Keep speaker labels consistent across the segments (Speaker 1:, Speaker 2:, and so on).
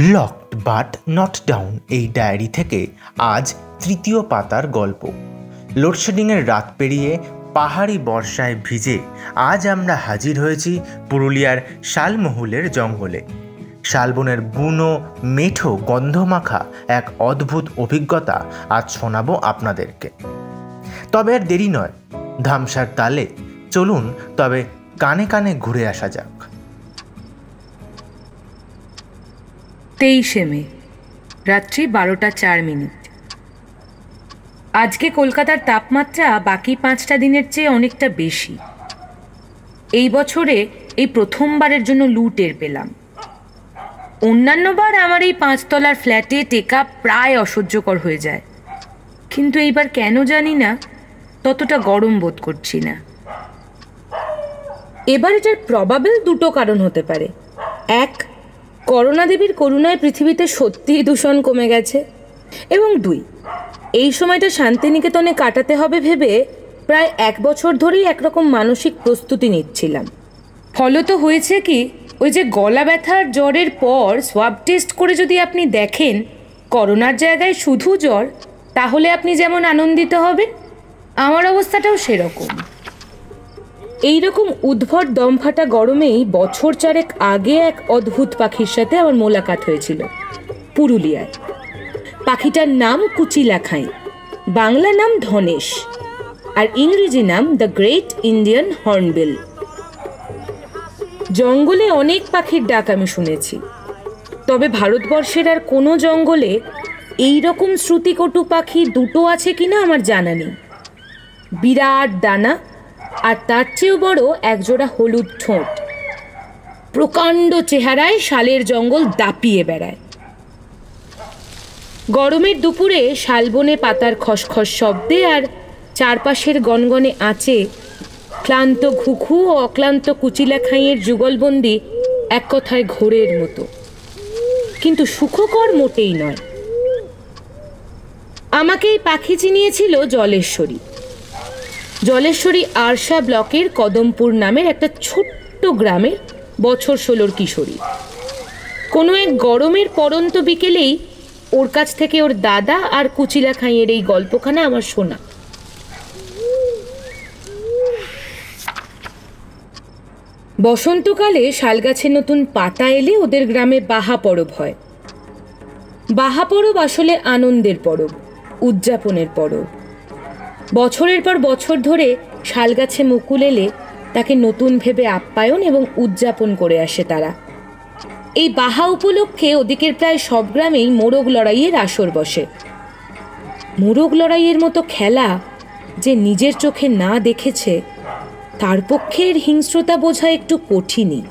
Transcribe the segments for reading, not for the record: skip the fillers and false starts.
Speaker 1: Locked but not down এই diary থেকে আজ তৃতীয় পাতার গল্প। লোডশেডিংয়ের রাত পেরিয়ে পাহাড়ি বর্ষায় ভিজে আজ আমরা হাজির হয়েছি পুরুলিয়ার শালমহুলের জঙ্গলে। শালবনের বুনো মেঠো গন্ধমাখা এক অদ্ভুত অভিজ্ঞতা আজ শোনাবো আপনাদেরকে। তবে আর দেরি নয়, ধামসার তালে চলুন তবে কানে কানে ঘুরে আসা যাক।
Speaker 2: 23শে মে, রাত্রি 12:04। আজকে কলকাতার তাপমাত্রা বাকি 5টা দিনের চেয়ে অনেকটা বেশি। এই বছরে এই প্রথমবারের জন্য লু টের পেলাম। অন্যান্যবার আমার এই 5 তলার ফ্ল্যাটে টেকা প্রায় অসহ্যকর হয়ে যায়, কিন্তু এইবার কেন জানি না ততটা গরম বোধ করছি না। এবার এটার প্রবাবল দুটো কারণ হতে পারে। এক, করোনা দেবীর করুণায় পৃথিবীতে সত্যিই দূষণ কমে গেছে, এবং 2, এই সময়টা শান্তিনিকেতনে কাটাতে হবে ভেবে প্রায় 1 বছর ধরেই একরকম মানসিক প্রস্তুতি নিচ্ছিলাম। ফলত হয়েছে কি, ওই যে গলা ব্যথার জ্বরের পর সোয়াব টেস্ট করে যদি আপনি দেখেন করোনার জায়গায় শুধু জ্বর, তাহলে আপনি যেমন আনন্দিত হবেন, আমার অবস্থাটাও সেরকম। এইরকম উদ্ভট দমফাটা গরমেই বছর 4 আগে এক অদ্ভুত পাখির সাথে আমার মোলাকাত হয়েছিল পুরুলিয়ায়। পাখিটার নাম কুচিলাখাই, বাংলা নাম ধনেশ, আর ইংরেজি নাম দ্য গ্রেট ইন্ডিয়ান হর্নবিল। জঙ্গলে অনেক পাখির ডাক আমি শুনেছি, তবে ভারতবর্ষের আর কোনো জঙ্গলে এইরকম শ্রুতিকটু পাখি দুটো আছে কিনা আমার জানা নেই। বিরাট ডানা, আর তার চেয়েও বড় একজোড়া হলুদ ঠোঁট। প্রকাণ্ড চেহারায় শালের জঙ্গল দাপিয়ে বেড়ায়। গরমের দুপুরে শালবনে পাতার খসখস শব্দে আর চারপাশের গনগনে আঁচে ক্লান্ত ঘুঘু ও অক্লান্ত কুচিলাখাইয়ের যুগলবন্দি এক কথায় ঘোরের মতো, কিন্তু সুখকর মোটেই নয়। আমাকে এই পাখি চিনিয়েছিল জলেশ্বরী। জলেশ্বরী আরশা ব্লকের কদমপুর নামের একটা ছোট্ট গ্রামের বছর 16 কিশোরী। কোনো এক গরমের পরন্ত বিকেলেই ওর কাছ থেকে ওর দাদা আর কুচিলাখাইয়ের এই গল্পখানা আমার শোনা। বসন্তকালে শালগাছে নতুন পাতা এলে ওদের গ্রামে বাহা পরব হয়। বাহা পরব আসলে আনন্দের পরব, উদযাপনের পরব। বছরের পর বছর ধরে শালগাছে মুকুল এলে তাকে নতুন ভেবে আপ্যায়ন এবং উদযাপন করে আসে তারা। এই বাহা উপলক্ষে ওদিকের প্রায় সব গ্রামেই মোরগ লড়াইয়ের আসর বসে। মোরগ লড়াইয়ের মতো খেলা যে নিজের চোখে না দেখেছে তার পক্ষে এর হিংস্রতা বোঝা একটু কঠিনই।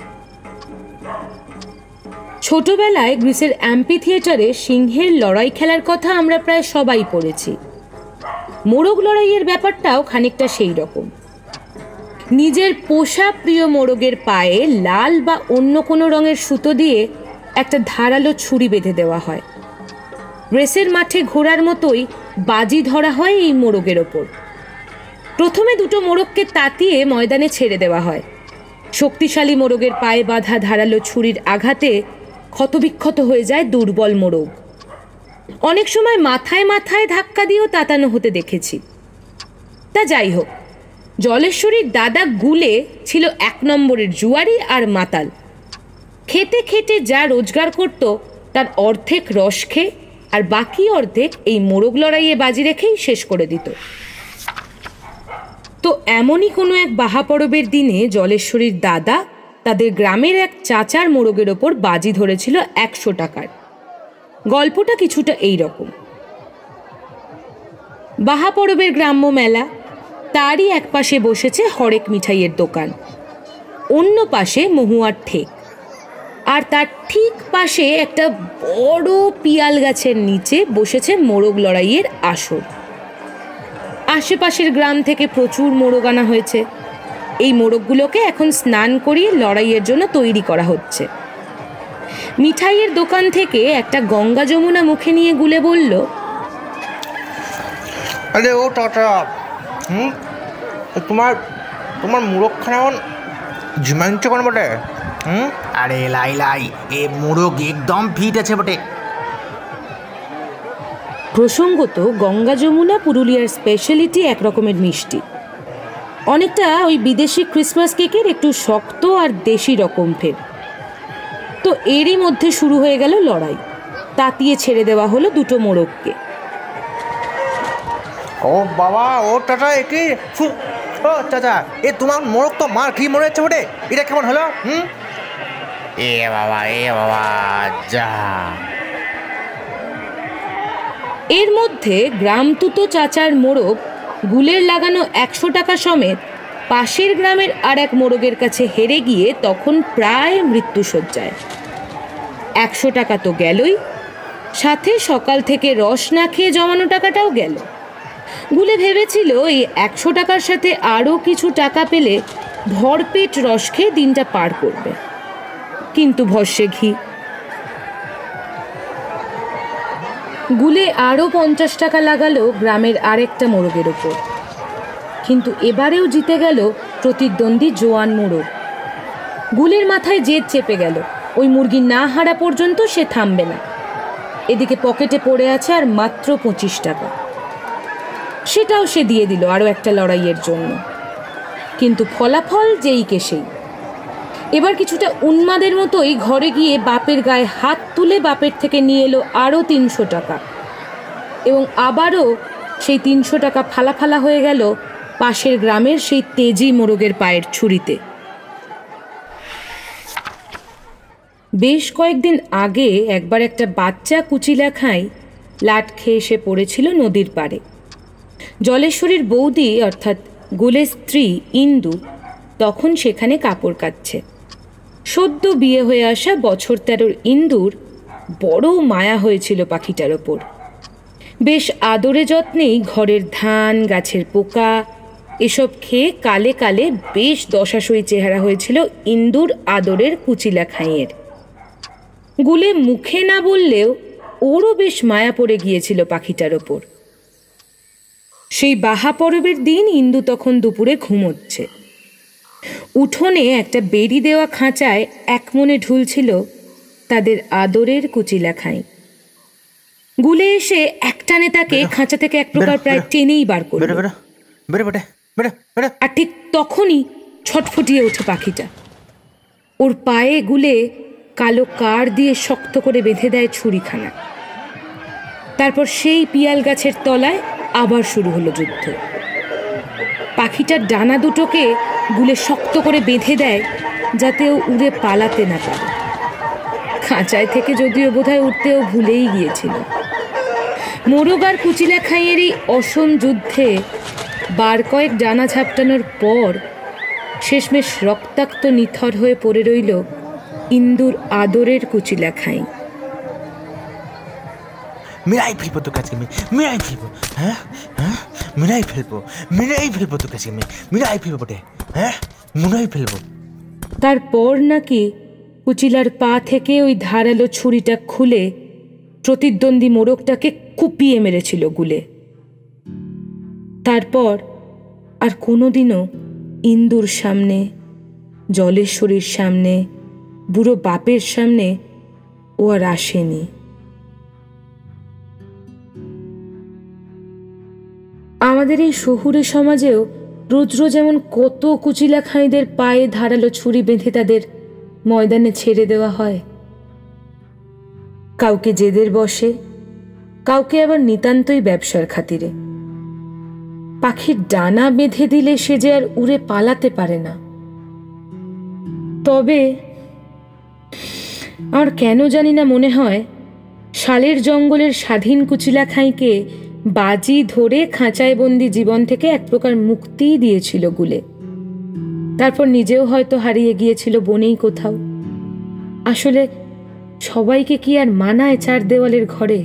Speaker 2: ছোটবেলায় গ্রিসের অ্যাম্পি থিয়েটারে সিংহের লড়াই খেলার কথা আমরা প্রায় সবাই পড়েছি। মোরগ লড়াইয়ের ব্যাপারটাও খানিকটা সেই রকম। নিজের পোষা প্রিয় মোরগের পায়ে লাল বা অন্য কোনো রঙের সুতো দিয়ে একটা ধারালো ছুরি বেঁধে দেওয়া হয়। রেসের মাঠে ঘোড়ার মতোই বাজি ধরা হয় এই মোরগের ওপর। প্রথমে 2টো মোরগকে তাতিয়ে ময়দানে ছেড়ে দেওয়া হয়। শক্তিশালী মোরগের পায়ে বাঁধা ধারালো ছুরির আঘাতে ক্ষতবিক্ষত হয়ে যায় দুর্বল মোরগ। অনেক সময় মাথায় মাথায় ধাক্কা দিয়েও তাতানো হতে দেখেছি। তা যাই হোক, জলেশ্বরীর দাদা গুলে ছিল 1 নম্বরের জুয়ারি আর মাতাল। খেতে খেতে যা রোজগার করত তার অর্ধেক রস খেয়ে আর বাকি অর্ধেক এই মোরগ লড়াইয়ে বাজি রেখেই শেষ করে দিত। তো এমনই কোনো এক বাহা পরবের দিনে জলেশ্বরীর দাদা তাদের গ্রামের এক চাচার মোরগের ওপর বাজি ধরেছিল 100 টাকার। গল্পটা কিছুটা এই রকম। বাহা পরবের গ্রাম্য মেলা, তারই এক পাশে বসেছে হরেক মিঠাইয়ের দোকান, অন্য পাশে মহুয়ার ঠেক, আর তার ঠিক পাশে একটা বড় পিয়াল গাছের নিচে বসেছে মোরগ লড়াইয়ের আসর। আশেপাশের গ্রাম থেকে প্রচুর মোরগ আনা হয়েছে। এই মোরগগুলোকে এখন স্নান করিয়ে লড়াইয়ের জন্য তৈরি করা হচ্ছে। মিঠাইয়ের দোকান থেকে একটা গঙ্গা যমুনা মুখে নিয়ে গুলে বলল,
Speaker 1: আরে ও টাটা, তোমার মোরগখানা জিমাইনছে কোন বটে? আরে লাই লাই, এ মোরগ একদম ফিট আছে বটে।
Speaker 2: প্রসঙ্গত গঙ্গা যমুনা পুরুলিয়ার স্পেশালিটি এক রকমের মিষ্টি, অনেকটা ওই বিদেশি ক্রিসমাস কেকের একটু শক্ত আর দেশি রকম ফের। তো এরই মধ্যে শুরু হয়ে গেল লড়াই। তাতিয়ে ছেড়ে দেওয়া হলো দুটো মোরগকে।
Speaker 1: ও বাবা, ও টাটা, একে ও চাচা, এ তোমার মোরগ তো মার খেয়ে মরে যাচ্ছে বটে, এটা কেমন হলো? এ বাবা যা।
Speaker 2: এর মধ্যে গ্রামতুতো চাচার মোরগ গুলের লাগানো 100 টাকা সমেত পাশের গ্রামের আর এক মোরগের কাছে হেরে গিয়ে তখন প্রায় মৃত্যুশয্যায়। 100 টাকা তো গেলই, সাথে সকাল থেকে রস না খেয়ে জমানো টাকাটাও গেল। গুলে ভেবেছিল এই 100 টাকার সাথে আরও কিছু টাকা পেলে ভরপেট রস খেয়ে দিনটা পার করবে, কিন্তু ভস্যে ঘি। গুলে আরও 50 টাকা লাগালো গ্রামের আরেকটা মোরগের ওপর, কিন্তু এবারেও জিতে গেল প্রতিদ্বন্দ্বী জোয়ান মোরগ। গুলের মাথায় জেদ চেপে গেল, ওই মুরগি না হারা পর্যন্ত সে থামবে না। এদিকে পকেটে পড়ে আছে আর মাত্র 25 টাকা, সেটাও সে দিয়ে দিল আরও একটা লড়াইয়ের জন্য। কিন্তু ফলাফল যেই কে সেই। এবার কিছুটা উন্মাদের মতোই ঘরে গিয়ে বাপের গায়ে হাত তুলে বাপের থেকে নিয়ে এলো আরও 300 টাকা, এবং আবারও সেই 300 টাকা ফালা ফালা হয়ে গেল পাশের গ্রামের সেই তেজি মোরগের পায়ের ছুরিতে। বেশ কয়েকদিন আগে একবার একটা বাচ্চা কুচিলা খাই লাট খেয়ে এসে পড়েছিল নদীর পাড়ে। জলেশ্বরীর বৌদি অর্থাৎ গুলের স্ত্রী ইন্দু তখন সেখানে কাপড় কাচ্ছে। সদ্য বিয়ে হয়ে আসা বছর 13 ইন্দুর বড় মায়া হয়েছিল পাখিটার ওপর। বেশ আদরে যত্নেই ঘরের ধান, গাছের পোকা এসব খেয়ে কালে কালে বেশ দশাসই চেহারা হয়েছিল ইন্দুর আদরের কুচিলা খাইয়ের। গুলে মুখে না বললেও ওরও বেশ মায়া পড়ে গিয়েছিল পাখিটার ওপর। সেই বাহা পরবের দিন ইন্দু তখন দুপুরে ঘুমোচ্ছে। উঠোনে একটা বেড়ি দেওয়া খাঁচায় এক মনে ঢুলছিল তাদের আদরের কুচিলা খাই। গুলে এসে একটানে তাকে খাঁচা থেকে এক প্রকার প্রায় টেনেই বার করল। আর ঠিক তখনই ছটফটিয়ে ওঠে পাখিটা। ওর পায়ে গুলে কালো কার দিয়ে শক্ত করে বেঁধে দেয় ছুরিখানা। তারপর সেই পিয়াল গাছের তলায় আবার শুরু হলো যুদ্ধ। পাখিটার ডানা দুটোকে গুলে শক্ত করে বেঁধে দেয় যাতে ও উড়ে পালাতে না পারে। খাঁচায় থেকে যদিও বোধহয় উঠতেও ভুলেই গিয়েছিল। মোরগ আর কুচিলা খাইয়ের এই অসম যুদ্ধে বার কয়েক ডানা ঝাপটানোর পর শেষমেশ রক্তাক্ত নিথর হয়ে পড়ে রইল ইন্দুর আদরের কুচিলা খাই।
Speaker 1: মেরাই ফেলবো তো কাছে মেরাই ফেলবো, হ্যাঁ হ্যাঁ মেরাই ফেলবো তো কাছে মেরাই ফেলবো বটে, হ্যাঁ মেরাই ফেলবো।
Speaker 2: তারপর নাকি কুচিলার পা থেকে ওই ধারালো ছুরিটা খুলে প্রতিদ্বন্দ্বী মোরগটাকে কুপিয়ে মেরেছিল গুলে। তারপর আর কোনোদিনও ইন্দুর সামনে, জলেশ্বরীর সামনে, বুড়ো বাপের সামনে ও আর আসেনি। আমাদের এই শহুরে সমাজেও রোজ রোজ এমন কত কুচিলা খাইদের পায়ে ধারালো ছুরি বেঁধে তাদের ময়দানে ছেড়ে দেওয়া হয়। কাউকে জেদের বসে, কাউকে আবার নিতান্তই ব্যবসার খাতিরে। পাখির ডানা বেঁধে দিলে সে যে আর উড়ে পালাতে পারে না। তবে আর কেন জানি না মনে হয় শালের জঙ্গলের স্বাধীন কুচিলা খাইকে বাজি ধরে খাঁচায় বন্দি জীবন থেকে এক প্রকার মুক্তিই দিয়েছিল গুলে। তারপর নিজেও হয়তো হারিয়ে গিয়েছিল বনেই কোথাও। আসলে সবাইকে কি আর মানায় চার দেওয়ালের ঘরে?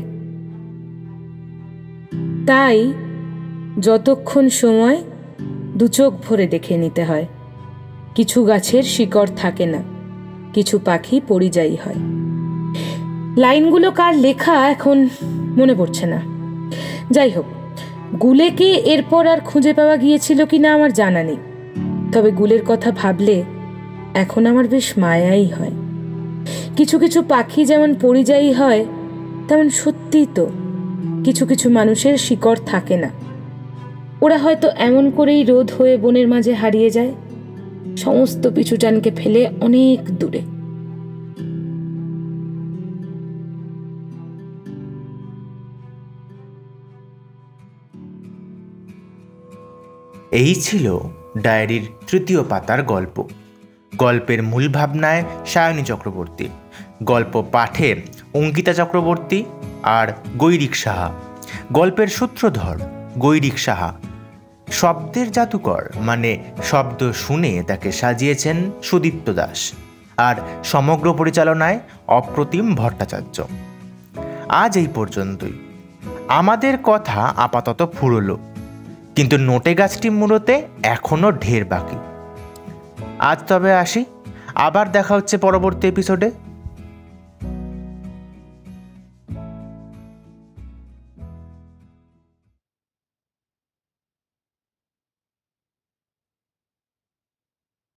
Speaker 2: তাই যতক্ষণ সময় দু চোখ ভরে দেখে নিতে হয়। কিছু গাছের শিকড় থাকে না, কিছু পাখি পরিযায়ী হয়। লাইনগুলো কার লেখা এখন মনে পড়ছে না। যাই হোক, গুলেকে এরপর আর খুঁজে পাওয়া গিয়েছিল কিনা আমার জানা নেই। তবে গুলের কথা ভাবলে এখন আমার বেশ মায়াই হয়। কিছু কিছু পাখি যেমন পরিযায়ী হয়, তেমন সত্যিই তো কিছু কিছু মানুষের শিকড় থাকে না। ওরা হয়তো এমন করেই রোদ হয়ে বনের মাঝে হারিয়ে যায়, সমস্ত পিছুটানকে ফেলে অনেক দূরে।
Speaker 1: এই ছিল ডায়েরির তৃতীয় পাতার গল্প। গল্পের মূল ভাবনায় সায়নী চক্রবর্তী, গল্প পাঠে অঙ্কিতা চক্রবর্তী আর গৈরিক সাহা, গল্পের সূত্রধর গৈরিক সাহা, শব্দের জাদুকর মানে শব্দ শুনে তাকে সাজিয়েছেন সুদীপ্ত দাস, আর সমগ্র পরিচালনায় অপ্রতিম ভট্টাচার্য। আজ এই পর্যন্তই। আমাদের কথা আপাতত ফুরলো, কিন্তু নোটে গাছটি মুড়োতে এখনো ঢের বাকি। আজ তবে আসি, আবার দেখা হচ্ছে পরবর্তী এপিসোডে।